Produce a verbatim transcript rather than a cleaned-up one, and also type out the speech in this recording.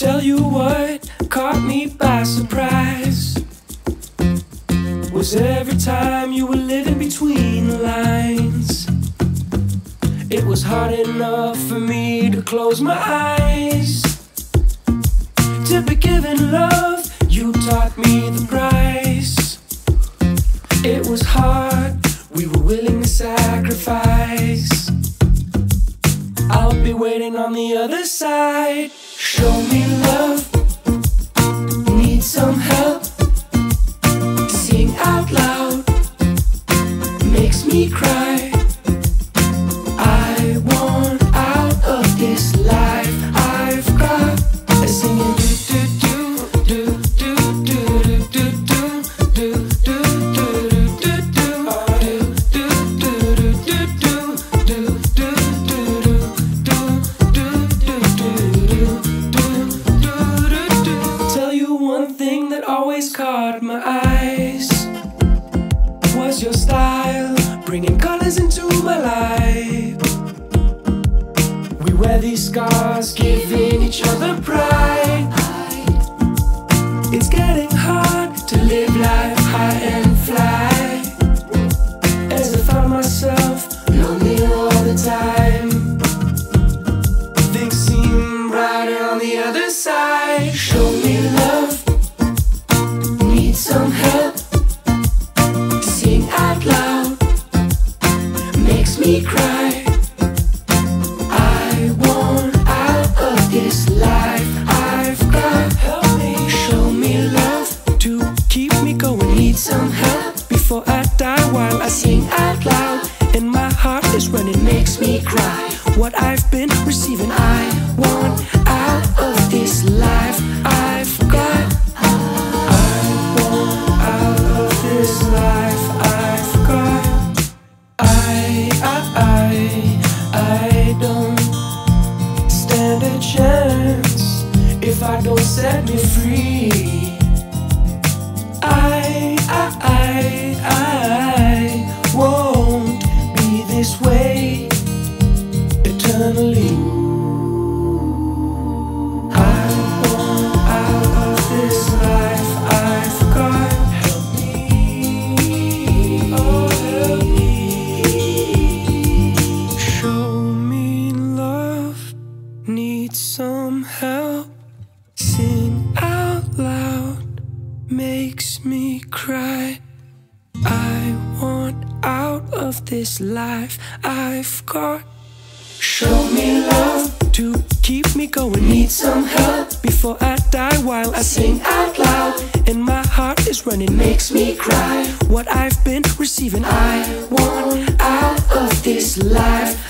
Tell you what caught me by surprise was every time you were living between the lines. It was hard enough for me to close my eyes. To be given love, you taught me the price. It was hard, we were willing to sacrifice. I'll be waiting on the other side. Show me love, need some help. Sing out loud, makes me cry. I want out of this life I've got. Singing do do do do do do do do do. Tell you one thing that always caught my eyes was your style, bringing colors into my life. We wear these scars, giving each other pride. It's getting hard to live life high and fly, as I found myself lonely all the time. Things seem brighter on the other side. Show me love, need some help. Sing out loud, makes me cry. I want out of this life I've got. Help me, show me love to keep me going. Need some help before I die while I sing out loud. And my heart is running, makes me cry. What I've been receiving, I want out of this life I've got. I want out of this life I've got. I, I, I, I don't stand a chance if I don't set me free. I, I, I, I won't be this way eternally. I want out of this life I've got. Help me, oh help me. Show me love, need some help. Sing out loud, makes me cry. I want out of this life I've got. Show me love to keep me going. Need some help before I die while I sing out loud. And my heart is running, makes me cry. What I've been receiving, I want out of this life